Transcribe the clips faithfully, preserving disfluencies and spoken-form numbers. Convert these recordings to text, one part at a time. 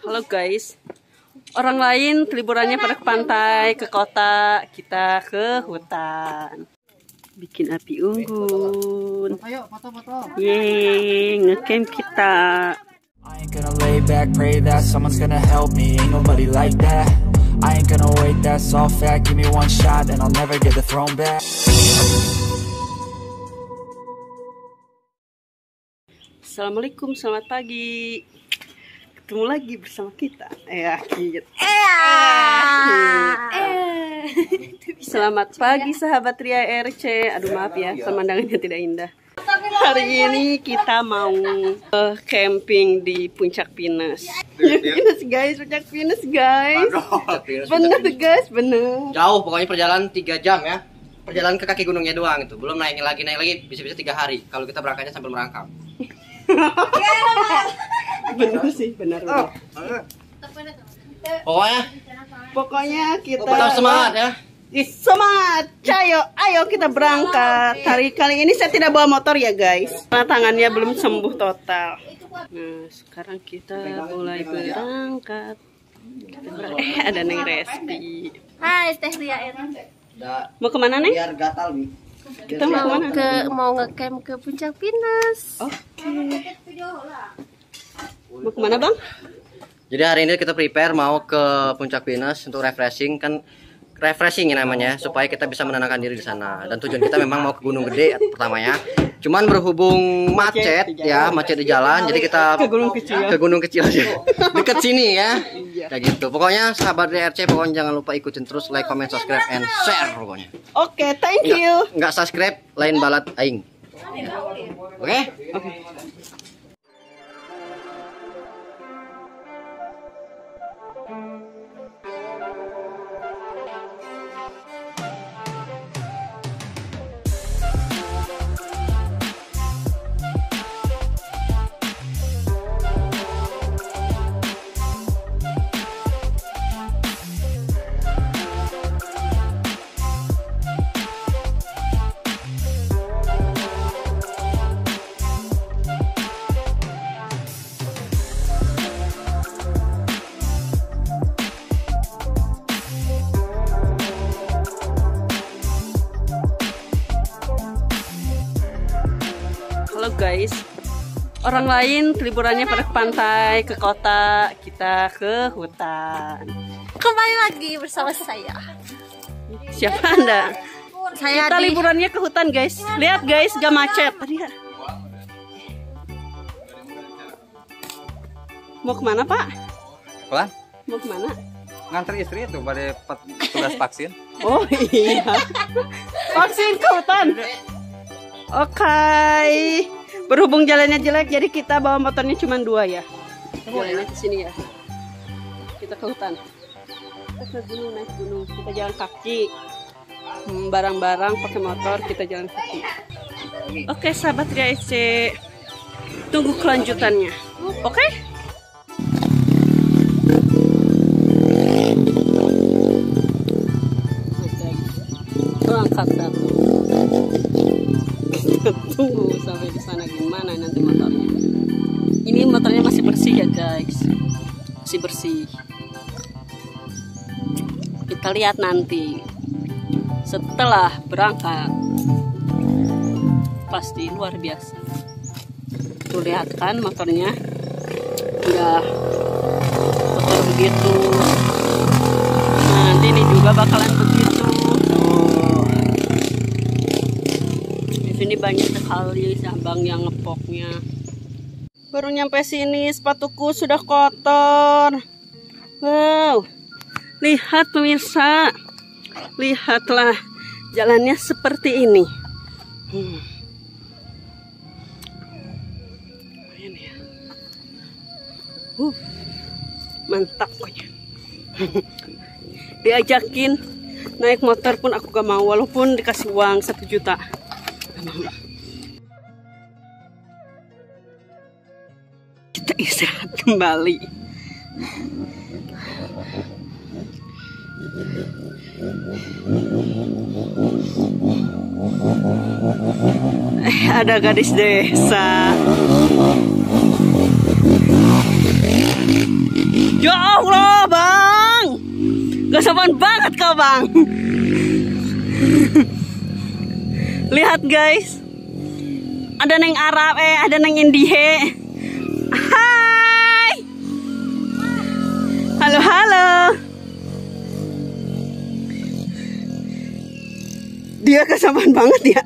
Halo guys, orang lain liburannya pada ke pantai, ke kota, kita ke hutan. Bikin api unggun. Ayo foto-foto. Yeay, ngecamp kita. I ain't gonna lay back, pray that someone's gonna help me. Ain't nobody like that. I ain't gonna wait, that's all fact. Give me one shot and I'll never get the throne back. Assalamualaikum, selamat pagi. Ketemu lagi bersama kita. Ya, gitu. Selamat pagi sahabat Ria R C. Aduh maaf ya, pemandangannya tidak indah. Hari ini kita mau uh, camping di Puncak Pinus. Pinus guys, Puncak Pinus guys. Bener guys, bener. Jauh, pokoknya perjalanan tiga jam ya. Perjalanan ke kaki gunungnya doang itu. Belum naik lagi, naik lagi bisa-bisa tiga hari. Kalau kita berangkatnya sambil merangkap. Bener sih, bener. bener. Pokoknya, Pokoknya kita tetap semangat ya. Semangat, cayo, ayo kita berangkat. Hari kali ini saya tidak bawa motor ya guys, karena tangannya belum sembuh total. Nah, sekarang kita mulai berangkat. Kita berangkat. Eh, ada Neng Resti. Hai, Teh Ria R. Mau kemana Neng? Biar gatal nih. Kita mau Mau kemana? ke mau ngecamp ke Puncak Pinus. Oke. Mau kemana bang? Jadi hari ini kita prepare mau ke Puncak Pinus untuk refreshing kan. Refreshing ya namanya, supaya kita bisa menenangkan diri di sana. Dan tujuan kita memang mau ke Gunung Gede pertamanya. Cuman berhubung macet, Macet di ya, macet di jalan, jadi kita Ke gunung kecil. Ke gunung kecil aja. Deket sini ya. Kayak gitu. Pokoknya sahabat D R C, pokoknya jangan lupa ikutin terus, like, comment, subscribe, and share pokoknya. Oke, thank you. Enggak subscribe, lain balat aing. Oke? Oke. Halo guys, orang lain liburannya pada ke pantai, ke kota, kita ke hutan. Kembali lagi bersama saya. Siapa Anda? Saya Kita di liburannya ke hutan guys. Lihat guys, gak macet. Lihat. Mau kemana Pak? Apa? Mau kemana? Nganter istri itu pada tugas vaksin. Oh iya. Vaksin ke hutan. Oke. Berhubung jalannya jelek, jadi kita bawa motornya cuma dua ya. Jalannya ke sini ya. Kita ke hutan. Kita ke gunung, naik gunung. Kita jalan kaki. Hmm, barang-barang pakai motor, kita jalan kaki. Oke, sahabat Ria F C. Tunggu kelanjutannya. Oke? Berangkat satu. Tunggu sampai di sana gimana nanti motornya. Ini motornya masih bersih ya guys, masih bersih. Kita lihat nanti setelah berangkat, pasti luar biasa. Tuh lihat kan motornya, udah kotor begitu. Nah, nanti ini juga bakalan begitu. Ini banyak sekali cabang yang ngepoknya. Baru nyampe sini sepatuku sudah kotor. Wow, lihat pemirsa, lihatlah jalannya seperti ini. Hmm. Uh, mantap pokoknya. Diajakin naik motor pun aku gak mau, walaupun dikasih uang satu juta. Kita istirahat kembali. Eh, ada gadis desa. Ya Allah, Bang. Gak sopan banget kau, Bang. Lihat guys. Ada neng Arab, eh ada neng Indie. Hai. Halo, halo. Dia kesabaran banget ya.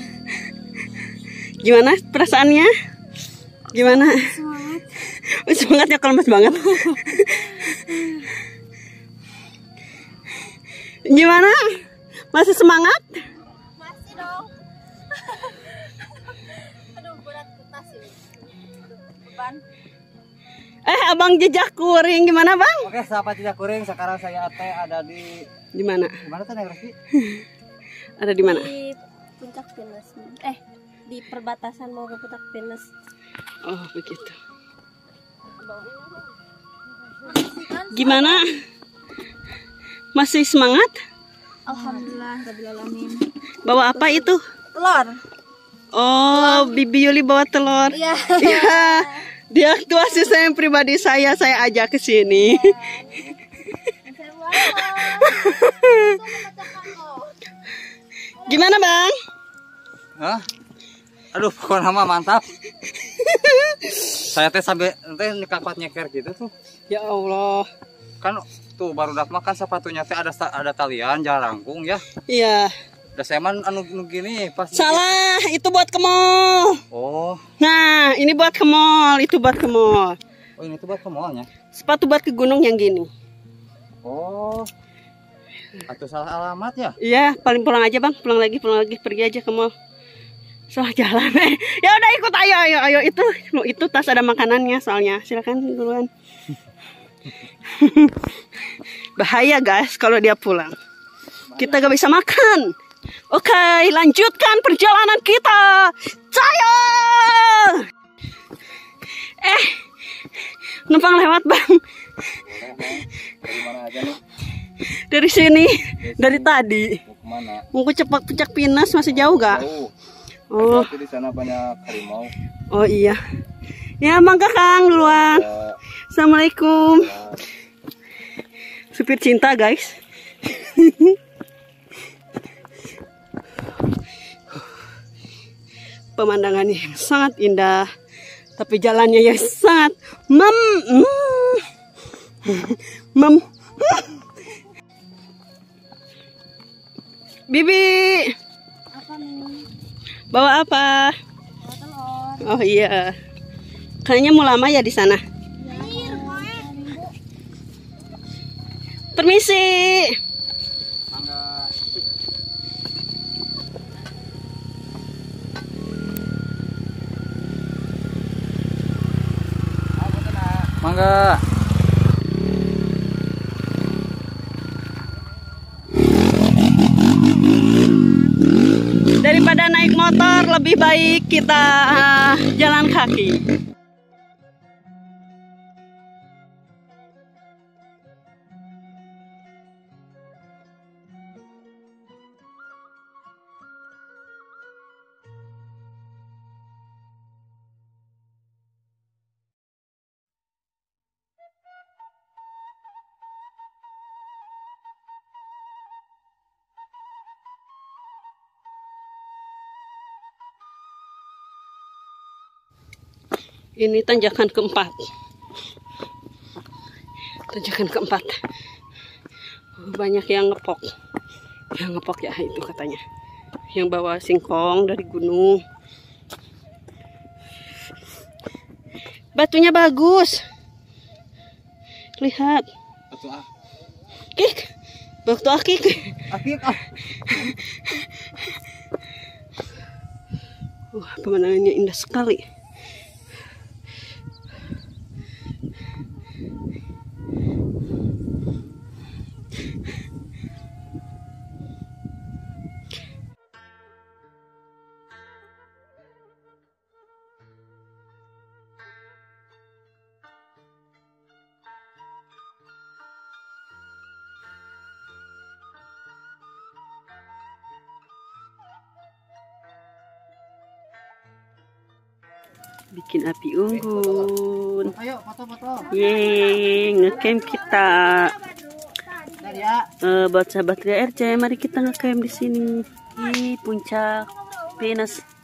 Gimana perasaannya? Gimana? Semangat. Semangatnya kelemes banget. Gimana? Masih semangat? Masih dong. Aduh, berat tas ini. Aduh, beban. Eh, abang jejak kuring gimana, Bang? Oke, sahabat jejak kuring, sekarang saya Ate ada di Di mana? di mana tuh Neng Reski? Ada di mana? Di Puncak Pinus. Eh, di perbatasan mau ke Puncak Pinus. Oh, begitu. Gimana? Masih semangat? Alhamdulillah, rabbil alamin. Bawa apa itu? Telur. Oh, Bibi Yuli bawa telur. Iya. Iya. Dia tuh asisten pribadi saya, saya ajak ke sini. Gimana, Bang? Hah? Aduh, pokoknya nama mantap. Saya teh sampai teh nikapat nyeker gitu tuh. Ya Allah. Kan tuh baru dak makan sepatunya teh ada ada talian jalan rangkung ya. Iya. Udah saya man anu anu gini pas. Salah, itu buat ke mall. Oh. Nah, ini buat ke mall, itu buat ke mall. Oh, ini tuh buat ke mallnya. Sepatu buat ke gunung yang gini. Oh. Atau salah alamat ya? Iya, paling pulang aja, Bang. Pulang lagi, pulang lagi, pergi aja ke mall. Salah jalan. Ya udah ikut, ayo, ayo, ayo. Itu, lo itu tas ada makanannya soalnya. Silakan duluan. Bahaya guys kalau dia pulang. Kita gak bisa makan. Oke, lanjutkan perjalanan kita. Saya. Eh, numpang lewat, Bang. Dari mana aja nih? Dari sini, dari tadi. Mau kemana? Mau ke cepak Puncak Pinus masih jauh gak? Jauh. Oh, Tapi di sana banyak harimau. oh iya. Ya, mangga Kang duluan. Ya, Assalamualaikum. Supir cinta guys. Pemandangannya yang sangat indah, tapi jalannya yang sangat mem mem. Bibi, Apa nih? bawa apa? Bawa telur. Oh iya, kayaknya mau lama ya di sana. Permisi. mangga. Mangga. Daripada naik motor, lebih baik kita uh, jalan kaki. Ini tanjakan keempat. Tanjakan keempat. Banyak yang ngepok. Yang ngepok ya itu katanya. Yang bawa singkong dari gunung. Batunya bagus. Lihat. Batu ah. Kik. Batu akik. Akik ah. Wah, pemandangannya indah sekali. Bikin api unggun. bun. Ayo foto-foto. Yeay, ngecamp kita. Uh, buat sahabat Ria R C, mari kita ngecamp di sini di Puncak Pinus.